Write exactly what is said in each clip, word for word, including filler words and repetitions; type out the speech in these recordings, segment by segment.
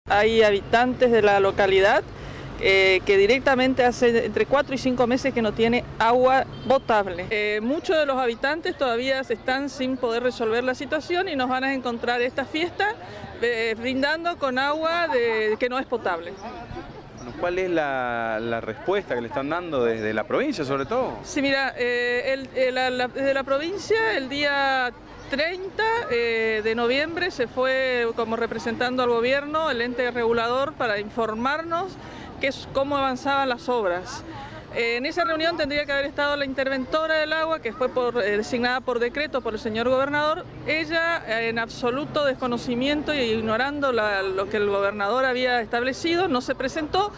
Hay habitantes de la localidad eh, que directamente hace entre cuatro y cinco meses que no tiene agua potable. Eh, muchos de los habitantes todavía están sin poder resolver la situación y nos van a encontrar esta fiesta eh, brindando con agua de, que no es potable. Bueno, ¿cuál es la, la respuesta que le están dando desde la provincia sobre todo? Sí, mira, eh, el, el, la, la, desde la provincia el día treinta eh, de noviembre se fue como representando al gobierno, el ente regulador, para informarnos que es, cómo avanzaban las obras. Eh, en esa reunión tendría que haber estado la interventora del agua, que fue por, eh, designada por decreto por el señor gobernador. Ella, eh, en absoluto desconocimiento y ignorando la, lo que el gobernador había establecido, no se presentó.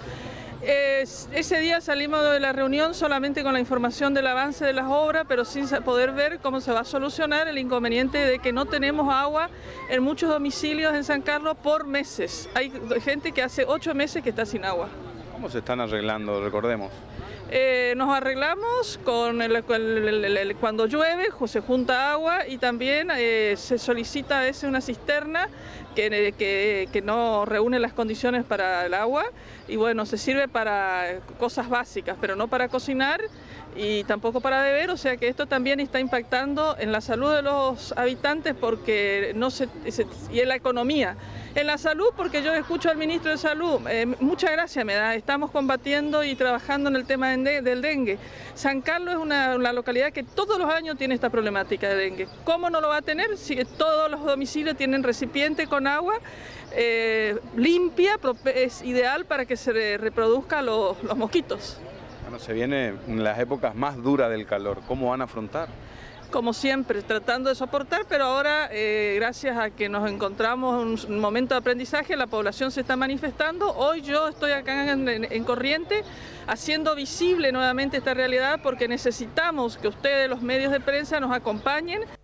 Eh, ese día salimos de la reunión solamente con la información del avance de las obras, pero sin poder ver cómo se va a solucionar el inconveniente de que no tenemos agua en muchos domicilios en San Carlos por meses. Hay gente que hace ocho meses que está sin agua. ¿Cómo se están arreglando? Recordemos. Eh, nos arreglamos con el, el, el, el, cuando llueve se junta agua y también eh, se solicita a veces una cisterna que, que, que no reúne las condiciones para el agua y bueno, se sirve para cosas básicas, pero no para cocinar y tampoco para beber, o sea que esto también está impactando en la salud de los habitantes porque no se, se y en la economía. En la salud, porque yo escucho al ministro de Salud, eh, muchas gracias me da, estamos combatiendo y trabajando en el tema del dengue. San Carlos es una, una localidad que todos los años tiene esta problemática de dengue. ¿Cómo no lo va a tener si todos los domicilios tienen recipiente con agua eh, limpia? Es ideal para que se reproduzcan los, los mosquitos. Bueno, se vienen las épocas más duras del calor, ¿cómo van a afrontar? Como siempre, tratando de soportar, pero ahora, eh, gracias a que nos encontramos en un momento de aprendizaje, la población se está manifestando. Hoy yo estoy acá en, en, en Corrientes haciendo visible nuevamente esta realidad porque necesitamos que ustedes, los medios de prensa, nos acompañen.